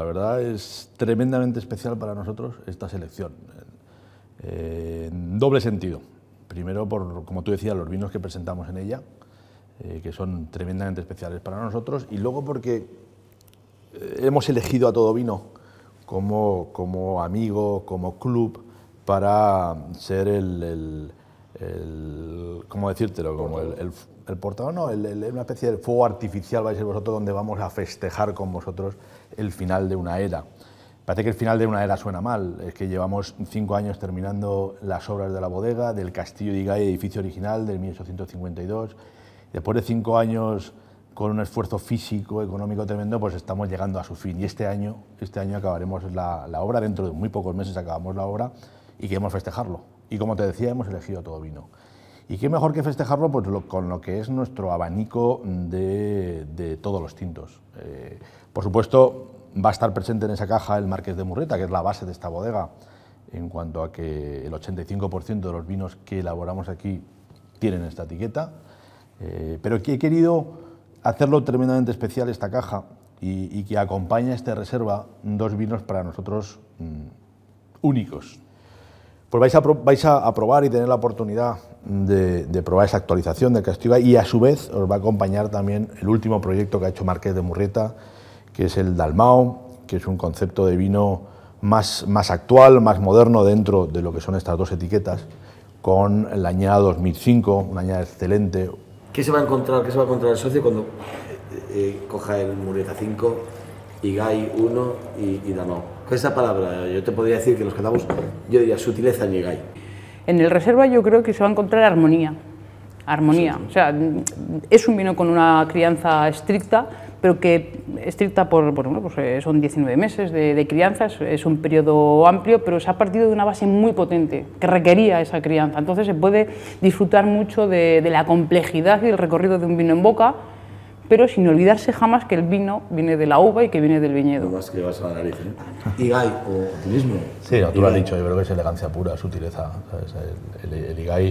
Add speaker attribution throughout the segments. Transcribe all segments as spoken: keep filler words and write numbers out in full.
Speaker 1: verdad es tremendamente especial para nosotros esta selección, eh, en doble sentido. Primero, por, como tú decías, los vinos que presentamos en ella, eh, que son tremendamente especiales para nosotros, y luego porque eh, hemos elegido a Todo Vino como, como amigo, como club, para ser el, el, el ¿cómo decírtelo? Como el, el, el portador, no, el, el, una especie de fuego artificial, vais a ser vosotros, donde vamos a festejar con vosotros el final de una era. Parece que el final de una era suena mal, es que llevamos cinco años terminando las obras de la bodega, del Castillo de Igay, edificio original del mil ochocientos cincuenta y dos. Después de cinco años con un esfuerzo físico, económico tremendo, pues estamos llegando a su fin. Y este año, este año acabaremos la, la obra, dentro de muy pocos meses acabamos la obra y queremos festejarlo. Y como te decía, hemos elegido Todo Vino. ¿Y qué mejor que festejarlo? Pues lo, con lo que es nuestro abanico de, de todos los tintos. Eh, por supuesto, va a estar presente en esa caja el Marqués de Murrieta, que es la base de esta bodega, en cuanto a que el ochenta y cinco por ciento de los vinos que elaboramos aquí tienen esta etiqueta. Eh, pero que he querido hacerlo tremendamente especial esta caja y, y que acompaña esta reserva dos vinos para nosotros mmm, únicos. Pues vais a, vais a probar y tener la oportunidad de, de probar esa actualización del Castillo de Igay, y a su vez os va a acompañar también el último proyecto que ha hecho Marqués de Murrieta, que es el Dalmau, que es un concepto de vino más, más actual, más moderno dentro de lo que son estas dos etiquetas, con la añada dos mil cinco, una añada excelente.
Speaker 2: ¿Qué se va a encontrar, qué se va a encontrar el socio cuando eh, eh, coja el Murrieta cinco, Igay uno y, y Dalmau? Con esa palabra, yo te podría decir que los que damos, yo diría sutileza en Igay.
Speaker 3: En el Reserva yo creo que se va a encontrar armonía, armonía. Sí, sí. O sea, es un vino con una crianza estricta, pero que estricta por, por bueno, pues son diecinueve meses de, de crianza, es, es un periodo amplio, pero se ha partido de una base muy potente que requería esa crianza. Entonces se puede disfrutar mucho de, de la complejidad y el recorrido de un vino en boca, pero sin olvidarse jamás que el vino viene de la uva y que viene del viñedo.
Speaker 2: No más que vas a la nariz, ¿eh? Igay o optimismo.
Speaker 1: Sí, no, tú lo has dicho, yo creo que es elegancia pura, sutileza. ¿Sabes? El, el, el Igay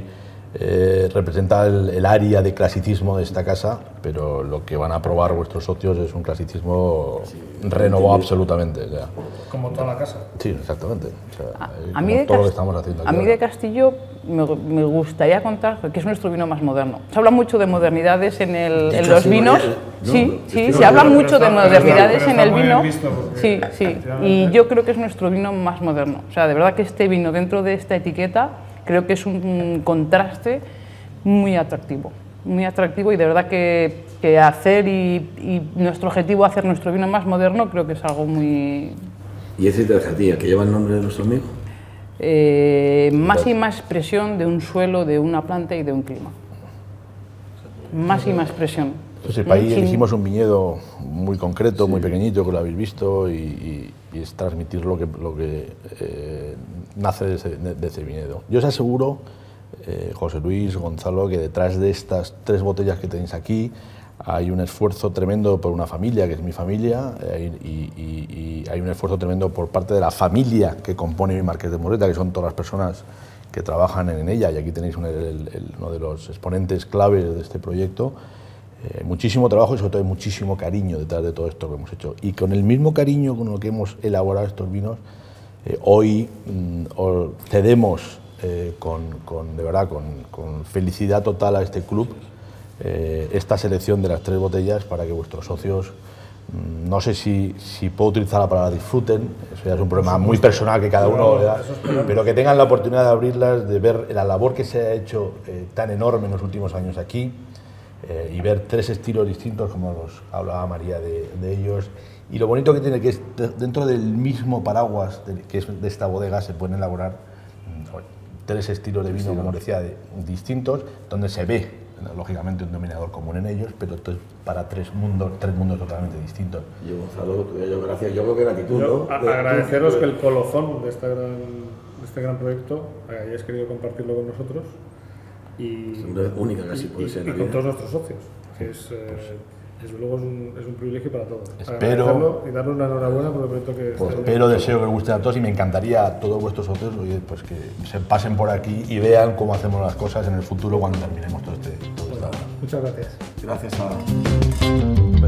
Speaker 1: eh, representa el, el área de clasicismo de esta casa, pero lo que van a probar vuestros socios es un clasicismo sí, renovado absolutamente. O sea,
Speaker 4: como toda la casa.
Speaker 1: Sí, exactamente. O sea,
Speaker 3: a, a mí de
Speaker 1: todo lo que estamos haciendo aquí
Speaker 3: a mí
Speaker 1: ahora.
Speaker 3: de Castillo me, me gustaría contar que es nuestro vino más moderno. Se habla mucho de modernidades en, el, en los vinos. No, sí, sí, se habla mucho de modernidades en el vino. Sí, sí. Y yo creo que es nuestro vino más moderno. O sea, de verdad que este vino dentro de esta etiqueta creo que es un contraste muy atractivo. Muy atractivo y de verdad que, que hacer y, y nuestro objetivo hacer nuestro vino más moderno creo que es algo muy...
Speaker 2: ¿Y ese Tarjatía, que lleva el nombre de nuestro amigo?
Speaker 3: Eh, más y más presión de un suelo, de una planta y de un clima. Más y más presión.
Speaker 1: Pues el país elegimos un viñedo muy concreto, sí, muy pequeñito, que lo habéis visto, y, y, y es transmitir lo que, lo que eh, nace de ese, de, de ese viñedo. Yo os aseguro, eh, José Luis, Gonzalo, que detrás de estas tres botellas que tenéis aquí hay un esfuerzo tremendo por una familia, que es mi familia, eh, y, y, y hay un esfuerzo tremendo por parte de la familia que compone mi Marqués de Murrieta, que son todas las personas que trabajan en ella, y aquí tenéis un, el, el, uno de los exponentes claves de este proyecto. Eh, muchísimo trabajo y sobre todo muchísimo cariño detrás de todo esto que hemos hecho. Y con el mismo cariño con el que hemos elaborado estos vinos, eh, hoy mm, cedemos eh, con, con, de verdad, con, con felicidad total a este club eh, esta selección de las tres botellas para que vuestros socios, mm, no sé si, si puedo utilizar la palabra disfruten, eso ya es un problema muy personal que cada uno le da, pero que tengan la oportunidad de abrirlas, de ver la labor que se ha hecho eh, tan enorme en los últimos años aquí. Eh, y ver tres estilos distintos, como nos hablaba María de, de ellos, y lo bonito que tiene que es dentro del mismo paraguas de, que es de esta bodega se pueden elaborar mm, tres estilos de vino, sí, como decía, de, distintos, donde se ve lógicamente un denominador común en ellos, pero esto es para tres mundos, tres mundos totalmente distintos.
Speaker 2: Yo, Gonzalo, yo, gracias, yo creo que gratitud,
Speaker 4: yo,
Speaker 2: ¿no?
Speaker 4: A, agradeceros que el colofón de, esta gran, de este gran proyecto hayáis querido compartirlo con nosotros. Y,
Speaker 2: es una única casi puede
Speaker 4: y,
Speaker 2: ser
Speaker 4: y con todos nuestros socios, que es, eh, desde luego es un, es un privilegio para todos.
Speaker 1: Espero,
Speaker 4: y darle una enhorabuena por el proyecto que...
Speaker 1: Pues espero, deseo que os guste a todos y me encantaría a todos vuestros socios, oye, pues que se pasen por aquí y vean cómo hacemos las cosas en el futuro cuando terminemos todo este... Todo
Speaker 4: bueno, muchas gracias.
Speaker 2: Gracias a...